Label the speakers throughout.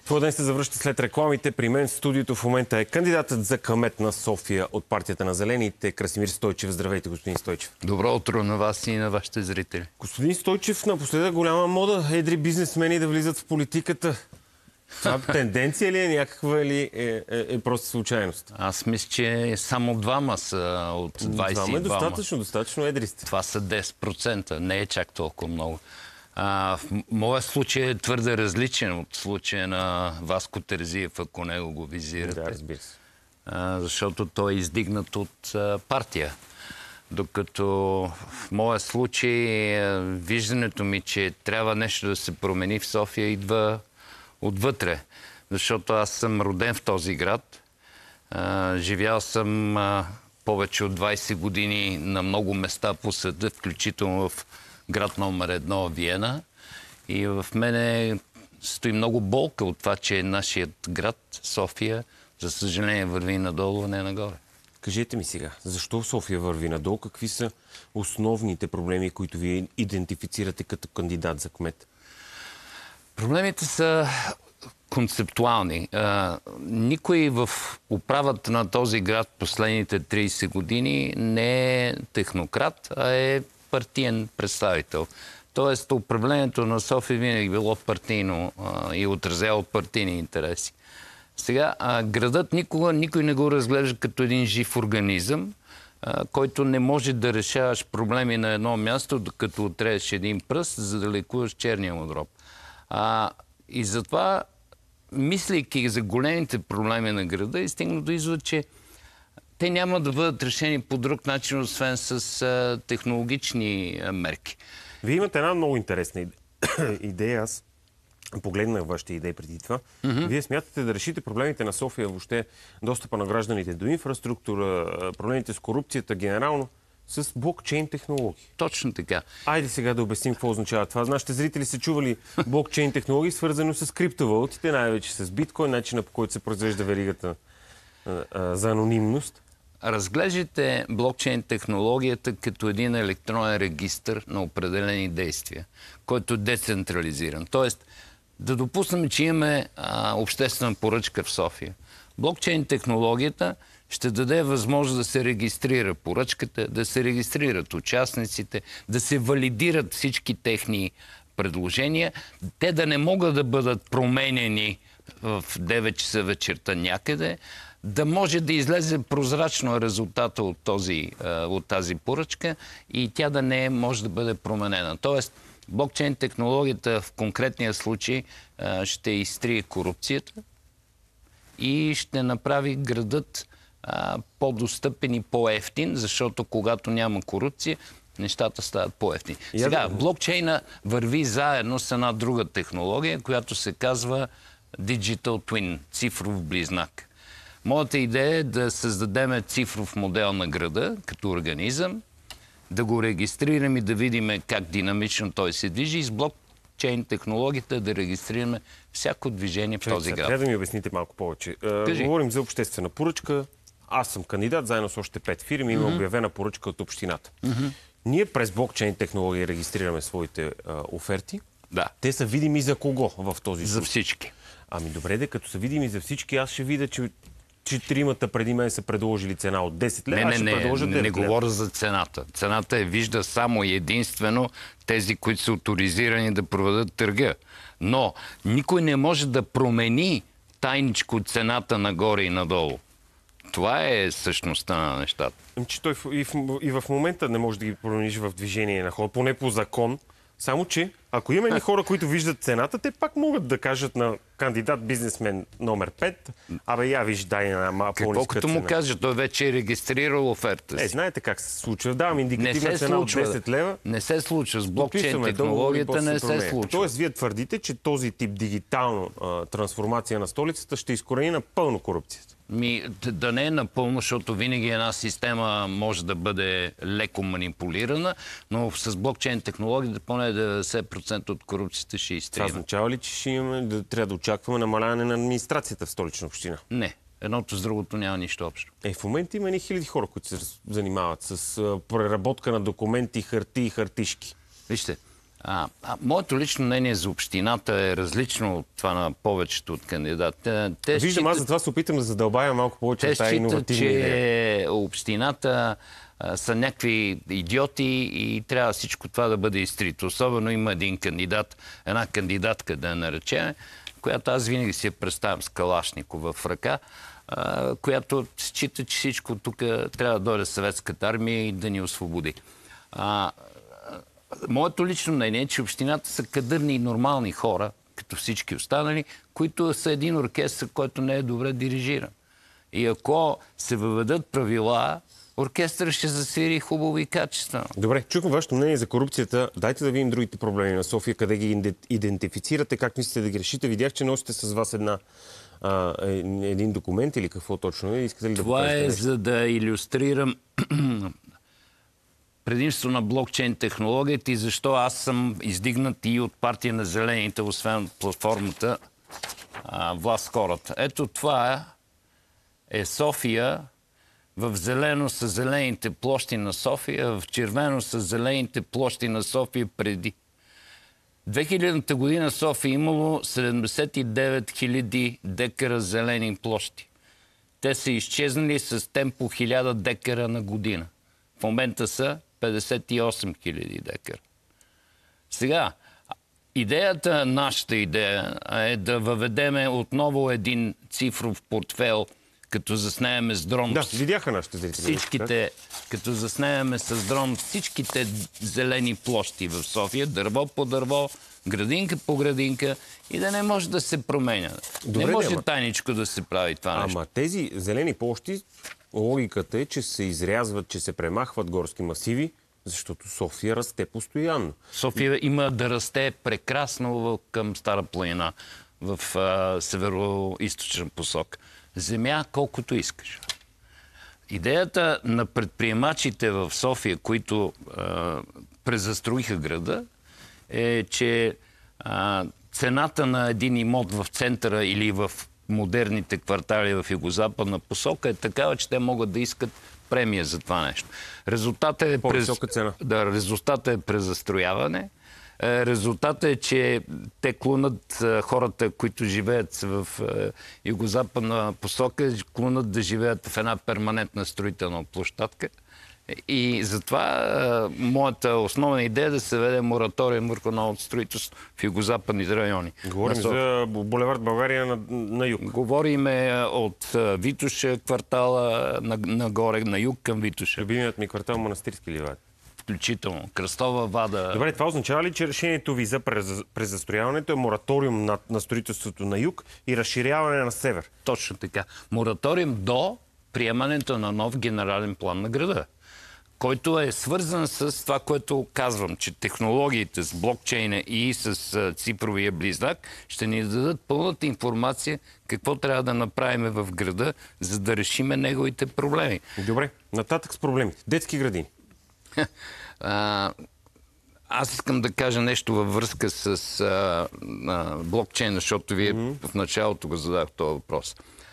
Speaker 1: Твой ден се завръща след рекламите. При мен в студиото в момента е кандидатът за кмет на София от партията на Зелените, Красимир Стойчев. Здравейте, господин Стойчев.
Speaker 2: Добро утро на вас и на вашите зрители.
Speaker 1: Господин Стойчев, напоследък голяма мода едри бизнесмени да влизат в политиката. Това тенденция ли е някаква или е просто случайност?
Speaker 2: Аз мисля, че само двама са от 22.
Speaker 1: Двама е достатъчно едри сте.
Speaker 2: Това са 10%, не е чак толкова много. В моя случай е твърде различен от случая на Васко Терзиев, ако него го визирате.
Speaker 1: Да, разбира се.
Speaker 2: Защото той е издигнат от партия. Докато в моя случай виждането ми, че трябва нещо да се промени в София, идва отвътре. Защото аз съм роден в този град. Живял съм повече от 20 години на много места по света, включително в град номер 1 Виена. И в мене стои много болка от това, че нашият град, София, за съжаление върви надолу, а не нагоре.
Speaker 1: Кажете ми сега, защо София върви надолу? Какви са основните проблеми, които вие идентифицирате като кандидат за кмет?
Speaker 2: Проблемите са концептуални. Никой в управата на този град последните 30 години не е технократ, а е партиен представител. Тоест, управлението на София винаги било партийно и отразяло партийни интереси. Сега, градът никой не го разглежда като един жив организъм, който не може да решаваш проблеми на едно място, докато отрежеш един пръст, за да лекуваш черния му дроб. И затова, мислейки за големите проблеми на града, и стигна до извод, че те няма да бъдат решени по друг начин, освен с технологични мерки.
Speaker 1: Вие имате една много интересна идея. Аз погледнах вашите идеи преди това. Вие смятате да решите проблемите на София, въобще достъпа на гражданите до инфраструктура, проблемите с корупцията генерално, с блокчейн технологии.
Speaker 2: Точно така.
Speaker 1: Айде сега да обясним какво означава това. Нашите зрители са чували блокчейн технологии, свързано с криптовалутите, най-вече с биткоин, начина по който се произвежда веригата за анонимност.
Speaker 2: Разглеждате блокчейн технологията като един електронен регистър на определени действия, който е децентрализиран. Тоест, да допуснем, че имаме обществена поръчка в София. Блокчейн технологията ще даде възможност да се регистрира поръчката, да се регистрират участниците, да се валидират всички техни предложения, те да не могат да бъдат променени в 9 часа вечерта някъде, да може да излезе прозрачно резултата от тази поръчка и тя да не може да бъде променена. Тоест, блокчейн технологията в конкретния случай ще изтрие корупцията и ще направи градът по-достъпен и по-евтин, защото когато няма корупция, нещата стават по-евтини. Сега, блокчейна върви заедно с една друга технология, която се казва Digital Twin, цифров близнак. Моята идея е да създадем цифров модел на града като организъм, да го регистрираме и да видим как динамично той се движи и с блокчейн технологията да регистрираме всяко движение в този град.
Speaker 1: Трябва да ми обясните малко повече. Говорим за обществена поръчка. Аз съм кандидат, заедно с още 5 фирми. Има обявена поръчка от общината. Ние през блокчейн технология регистрираме своите оферти.
Speaker 2: Да.
Speaker 1: Те са видими за кого в този случай?
Speaker 2: За всички.
Speaker 1: Ами добре, като са видими за всички, аз ще видя, че четиримата преди мен са предложили цена от 10 лева, аз ще предложа 9 лева.
Speaker 2: Не говоря за цената. Цената вижда само и единствено тези, които са оторизирани да проведат търга. Но никой не може да промени тайничко цената нагоре и надолу. Това е същността на нещата.
Speaker 1: Че той и в момента не може да ги промениш в движение на ход, поне по закон. Само че, ако има едни хора, които виждат цената, те пак могат да кажат на кандидат бизнесмен номер 5, абе я виж, дай една по-ниска цена.
Speaker 2: Колкото му каже, той вече е регистрирал оферта си.
Speaker 1: Знаете как се случва. Давам индикативна цена от 10 лева.
Speaker 2: Не се случва. С блокчейн технологията не се случва.
Speaker 1: Тоест, вие твърдите, че този тип дигитална трансформация на столицата ще изкорени напълно корупцията.
Speaker 2: Да не е напълно, защото винаги една система може да бъде леко манипулирана, но с блокчейн технологията поне 90% от корупцията ще изтрие.
Speaker 1: Това означава ли, че трябва да очакваме намаляване на администрацията в Столична община?
Speaker 2: Не. Едното с другото няма нищо общо.
Speaker 1: В момента има хиляди хора, които се занимават с преработка на документи, хартии и хартишки.
Speaker 2: Вижте, Моето лично мнение за общината е различно от това на повечето от кандидатите.
Speaker 1: Виждам, аз за това се опитам да задълбая малко повече тази иновативна идея.
Speaker 2: Че общината са някакви идиоти и трябва всичко това да бъде изтрито. Особено има един кандидат, една кандидатка да я наречем, която аз винаги си я представям с калашников в ръка, която счита, че всичко тук трябва да дойде съветската армия и да ни освободи. Моето лично мнение е, че общината са кадърни и нормални хора, като всички останали, които са един оркестър, който не е добре дирижиран. И ако се въведат правила, оркестърът ще засвири хубаво и качествено.
Speaker 1: Добре, чухме вашето мнение за корупцията. Дайте да видим другите проблеми на София, къде ги идентифицирате, как мислите да ги решите. Видях, че носите с вас един документ или какво точно е. Искате ли да
Speaker 2: това
Speaker 1: покажете нещо?
Speaker 2: За да илюстрирам предимство на блокчейн технологията и защо аз съм издигнат и от партия на зелените, освен от платформата Власт хората. Ето това е София. В зелено са зелените площи на София, в червено са зелените площи на София преди. 2000-та година София имало 79 000 декара зелени площи. Те са изчезнали с темпо 1000 декара на година. В момента са 58 000 декара. Сега, нашата идея е да въведеме отново един цифров портфел, като заснееме с дрон.
Speaker 1: Да, видяха нашите зрители.
Speaker 2: Като заснееме с дрон всичките зелени площи в София, дърво по дърво, градинка по градинка и да не може да се променя.
Speaker 1: Добре,
Speaker 2: не може тайничко да се прави това нещо.
Speaker 1: Ама тези зелени площи, логиката е, че се изрязват, че се премахват горски масиви, защото София расте постоянно.
Speaker 2: София има да расте прекрасно към Стара планина в северо-источен посок. Земя колкото искаш. Идеята на предприемачите в София, които презастроиха града, е, че цената на един имот в центъра или в модерните квартали в югозападна посока е такава, че те могат да искат премия за това нещо. Резултатът е
Speaker 1: по-висока цена.
Speaker 2: Да, резултатът е презастрояване. Резултатът е, че те клонат хората, които живеят в югозападна посока, клонат да живеят в една перманентна строителна площадка. И затова моята основна идея е да се веде мораториум върху новото строителство в югозападните райони.
Speaker 1: Говорим за булевард България на юг.
Speaker 2: Говорим от Витоша квартала нагоре, на юг към Витоша.
Speaker 1: Любимият ми квартал Манастирски ливад.
Speaker 2: Включително. Кръстова вада.
Speaker 1: Добре, това означава ли, че решението ви за презастрояването е мораториум на строителството на юг и разширяване на север?
Speaker 2: Точно така. Мораториум до приемането на нов генерален план на града, който е свързан с това, което казвам, че технологиите с блокчейна и с цифровия близнак ще ни дадат пълната информация какво трябва да направим в града, за да решиме неговите проблеми.
Speaker 1: Добре, нататък с проблемите. Детски градини.
Speaker 2: Аз искам да кажа нещо във връзка с блокчейн, защото вие в началото го задах този въпрос.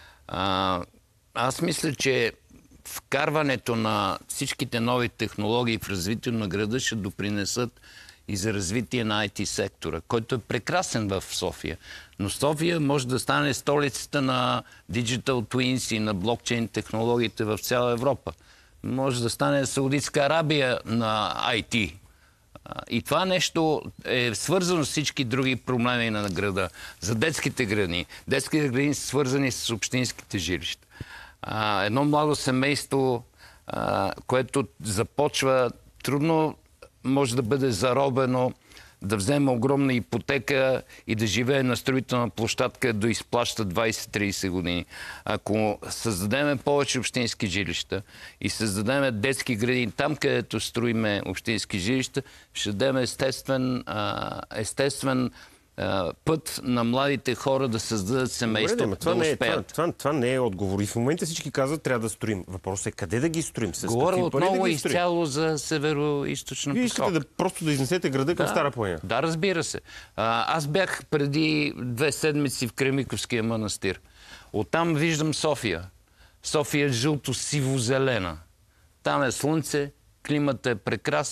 Speaker 2: Аз мисля, че вкарването на всичките нови технологии в развитието на града ще допринесат и за развитие на IT сектора, който е прекрасен в София. Но София може да стане столицата на Digital Twins и на блокчейн технологиите в цяла Европа. Може да стане Саудитска Арабия на IT. И това нещо е свързано с всички други проблеми на града. За детските градини. Детските градини са свързани с общинските жилища. Едно младо семейство, което започва трудно, може да бъде заробено, да вземе огромна ипотека и да живее на строителна площадка, да изплаща 20-30 години. Ако създадем повече общински жилища и създадем детски градини там, където строиме общински жилища, ще дадем естествен път на младите хора да създадат семейство, да успеят.
Speaker 1: Това не е отговор. И в момента всички казват, трябва да строим. Въпросът е къде да ги строим?
Speaker 2: Говоря отново изцяло за северо-источна посока.
Speaker 1: Вие искате просто да изнесете града към Стара планина?
Speaker 2: Да, разбира се. Аз бях преди 2 седмици в Кремиковския манастир. Оттам виждам София. София е жълто-сиво-зелена. Там е слънце, климата е прекрасен.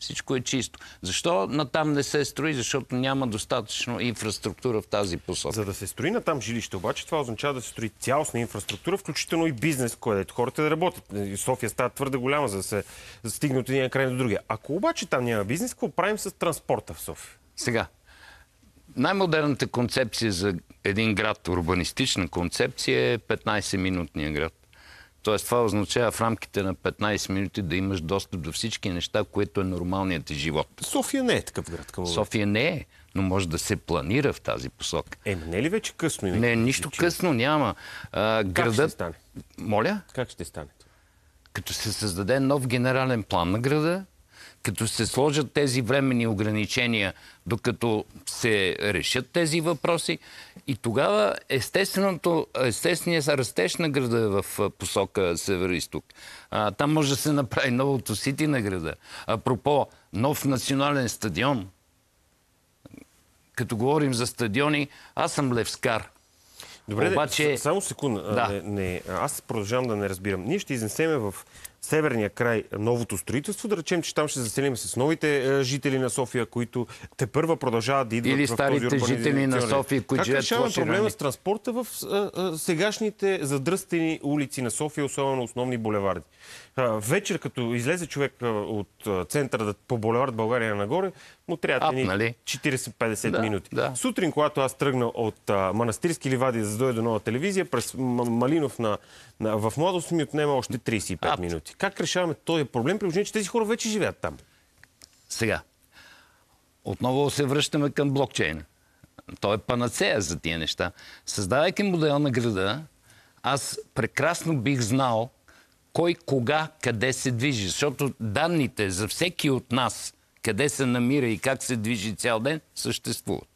Speaker 2: Всичко е чисто. Защо натам не се строи? Защото няма достатъчно инфраструктура в тази посока.
Speaker 1: За да се строи натам жилище, обаче това означава да се строи цялостна инфраструктура, включително и бизнес, където хората да работят. София става твърде голяма, за да се стигне от един край до другия. Ако обаче там няма бизнес, какво правим с транспорта в София?
Speaker 2: Сега, най-модерната концепция за един град, урбанистична концепция, е 15-минутния град. Тоест това означава в рамките на 15 минути да имаш достъп до всички неща, което е нормалният ти живот.
Speaker 1: София не е такъв град към момента.
Speaker 2: София не е, но може да се планира в тази посока.
Speaker 1: Не е ли вече късно?
Speaker 2: Не, нищо късно няма.
Speaker 1: Как ще стане?
Speaker 2: Моля?
Speaker 1: Как ще стане?
Speaker 2: Като се създаде нов генерален план на града, като се сложат тези временни ограничения, докато се решат тези въпроси, и тогава естественият растеж на града е в посока северо-исток. Там може да се направи новото сити на града. Апропо, нов национален стадион. Като говорим за стадиони, аз съм левскар.
Speaker 1: Добре,
Speaker 2: обаче...
Speaker 1: само секунда.
Speaker 2: Да.
Speaker 1: Аз продължавам да не разбирам. Ние ще изнесеме в северния край новото строителство, да речем, че там ще заселим с новите жители на София, които тепърва продължават да идват
Speaker 2: или
Speaker 1: в този
Speaker 2: старите жители на София, които
Speaker 1: живеят. Как решаваме проблема с транспорта в сегашните задръстени улици на София, особено основни булеварди? Вечер, като излезе човек от центъра по булевард България нагоре, му трябва
Speaker 2: нали?
Speaker 1: 40-50 минути.
Speaker 2: Да.
Speaker 1: Сутрин, когато аз тръгна от Манастирски ливади, за да дойда до Нова телевизия, през Малинов в младост ми отнема още 35 минути. Как решаваме този проблем, при положение, че тези хора вече живеят там?
Speaker 2: Сега, отново се връщаме към блокчейна. Той е панацея за тия неща. Създавайки модел на града, аз прекрасно бих знал кой, кога, къде се движи. Защото данните за всеки от нас, къде се намира и как се движи цял ден, съществуват.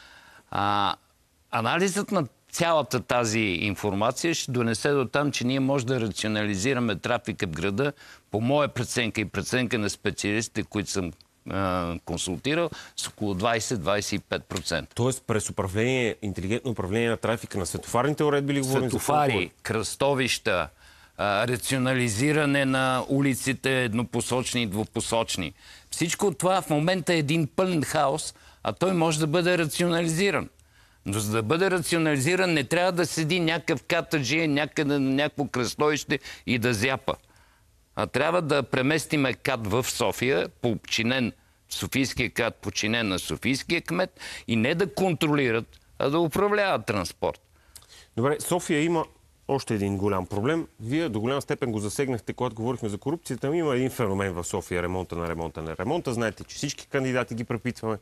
Speaker 2: Анализът на цялата тази информация ще донесе до там, че ние може да рационализираме трафика в града по моя преценка и преценка на специалистите, които съм консултирал, с около 20-25%.
Speaker 1: Тоест през интелигентно управление на трафика на светофарните уредби ли говорим?
Speaker 2: Светофари, кръстовища, рационализиране на улиците еднопосочни и двупосочни. Всичко това в момента е един пълен хаос, а той може да бъде рационализиран. Но за да бъде рационализиран, не трябва да седи някакъв катаджия някъде на някакво кръстовище и да зяпа. А трябва да преместиме КАТ в София, Софийския КАТ подчинен на Софийския кмет, и не да контролират, а да управляват транспорт.
Speaker 1: Добре, София има още един голям проблем. Вие до голяма степен го засегнахте, когато говорихме за корупцията. Има един феномен в София, ремонта на ремонта на ремонта. Знаете, че всички кандидати ги препитваме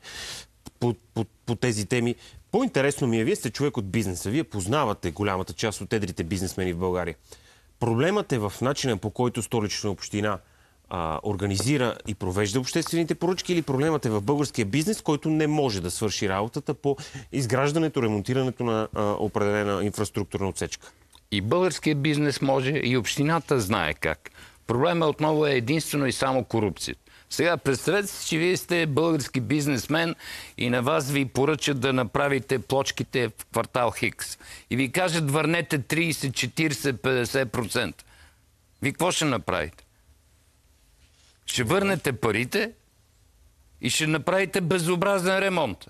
Speaker 1: по тези теми. По-интересно ми е, вие сте човек от бизнеса, вие познавате голямата част от едрите бизнесмени в България. Проблемът е в начина, по който Столична община организира и провежда обществените поръчки, или проблемът е в българския бизнес, който не може да свърши работата по изграждането, ремонтирането на определена инфраструктурна отсечка?
Speaker 2: И българския бизнес може, и общината знае как. Проблемът отново е единствено и само корупцията. Сега представете си, че вие сте български бизнесмен и на вас ви поръчат да направите плочките в квартал Хикс. И ви кажат, върнете 30, 40, 50%. Ви какво ще направите? Ще върнете парите и ще направите безобразен ремонт.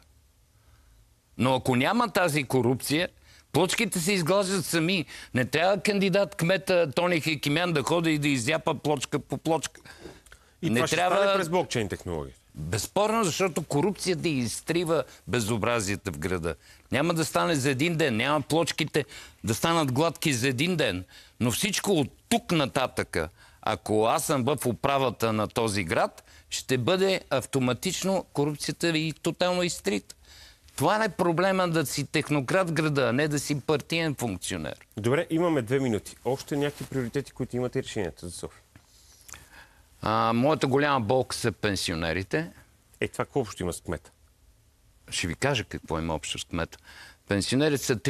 Speaker 2: Но ако няма тази корупция, плочките се изглаждат сами. Не трябва кандидат кмета Тони Хекимян да ходи и да изяпа плочка по плочка.
Speaker 1: И това ще стане през блокчейн технология.
Speaker 2: Безспорно, защото корупцията изтрива безобразията в града. Няма да стане за един ден, няма плочките да станат гладки за един ден. Но всичко от тук нататъка, ако аз съм в управата на този град, ще бъде автоматично корупцията и тотално изтрита. Това е проблема да си технократ в града, а не да си партиен функционер.
Speaker 1: Добре, имаме 2 минути. Още някакви приоритети, които имате и решенията за София?
Speaker 2: Моята голяма болка са пенсионерите.
Speaker 1: Това какво общо има с кмета?
Speaker 2: Ще ви кажа какво има общо с кмета. Пенсионерите са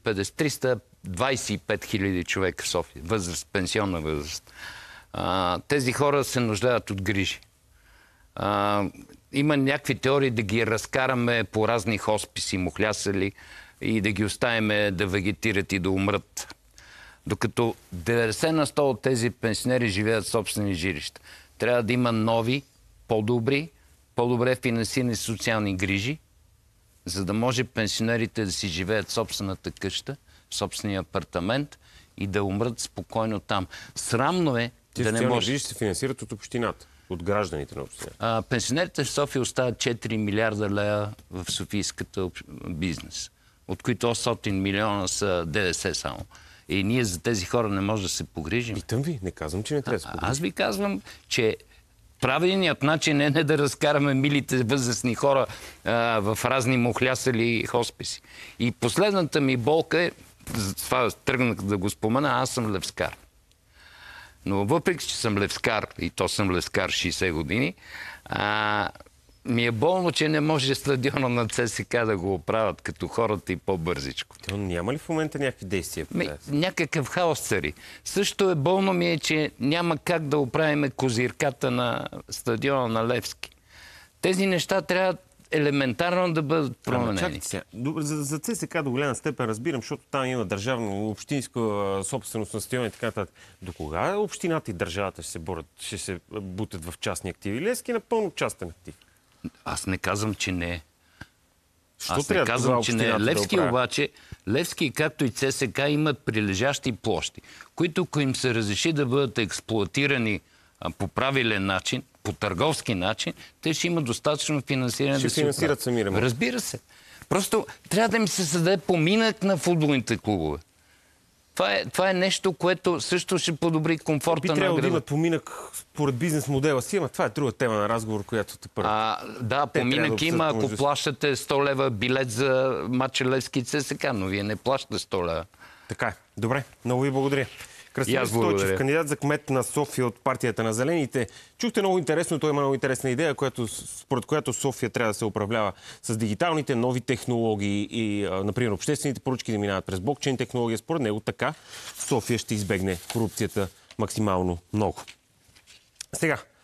Speaker 2: 325 хиляди човека в София. Възраст, пенсионна възраст. Тези хора се нуждаят от грижи. Има някакви теории да ги разкараме по разни хосписи, мухлясали, и да ги оставим да вегетират и да умрат. Докато 90 на 100 от тези пенсионери живеят в собствени жилища. Трябва да има нови по-добре финансирани социални грижи, за да може пенсионерите да си живеят в собствената къща, в собствения апартамент и да умрат спокойно там. Срамно е да не може...
Speaker 1: Тези се финансират от общината, от гражданите на общината.
Speaker 2: Пенсионерите в София остават 4 милиарда лева в софийската бизнес, от които 800 милиона са ДДС само. И ние за тези хора не може да се погрижим.
Speaker 1: Питам ви, не казвам, че не трябва да се погрижим.
Speaker 2: Аз ви казвам, че правилният начин е не да разкараме милите възрастни хора в разни мухлясали хосписи. И последната ми болка е, това тръгнах да го спомена, аз съм левскар. Но въпреки, че съм левскар, и то съм левскар 60 години, ми е болно, че не може стадиона на ЦСК да го оправят като хората и по-бързичко.
Speaker 1: То няма ли в момента някакви действия?
Speaker 2: Някакъв хаос цари. Също е болно ми е, че няма как да оправим козирката на стадиона на Левски. Тези неща трябва елементарно да бъдат променени.
Speaker 1: За ЦСК до голяма степен разбирам, защото там има държавна, общинска собственост на стадиона и така нататък. До кога общината и държавата ще се бутат в частни активи? Левски е напълно частен актив.
Speaker 2: Аз не казвам, че не е.
Speaker 1: Аз не казвам, че не е.
Speaker 2: Левски обаче, Левски, както и ЦСК, имат прилежащи площи, които, ако им се разреши да бъдат експлоатирани по правилен начин, по търговски начин, те ще имат достатъчно финансиране да се
Speaker 1: финансират сами ремонт.
Speaker 2: Разбира се. Просто трябва да им се създаде поминък на футболните клубове. Това е нещо, което също ще подобри комфорта на града. Би трябвало
Speaker 1: да имат поминък според бизнес модела си, ама това е друга тема на разговор, която те първа.
Speaker 2: Да, поминък има, ако плащате 100 лева билет за матча Левски ЦСК, но вие не плащате 100 лева.
Speaker 1: Така е. Добре, много ви благодаря. Красимир Стойчев, кандидат за кмет на София от партията на Зелените. Чухте много интересно, той има много интересна идея, според която София трябва да се управлява с дигиталните нови технологии и, например, обществените поръчки да минават през блокчейн технология. Според него така София ще избегне корупцията максимално много. Сега,